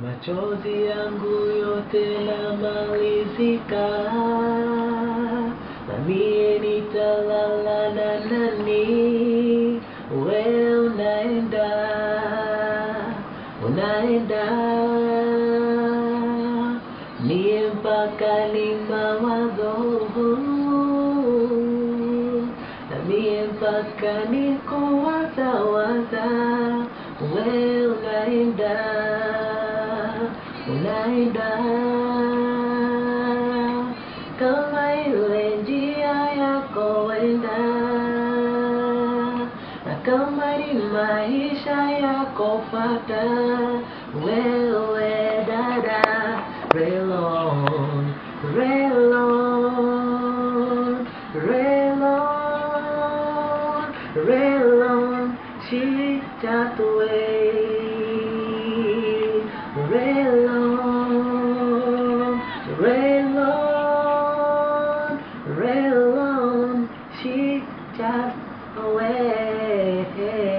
Machozi yangu yote na malizika, na mie nitalala na nani? We unaenda mie mpaka ni mawazo, na mie mpaka ni kuwaza. We unaenda kama ile njia yako wenda, na kama ni maisha yako fata. Wewe dada, relon, shit out the way. Relon, she just away.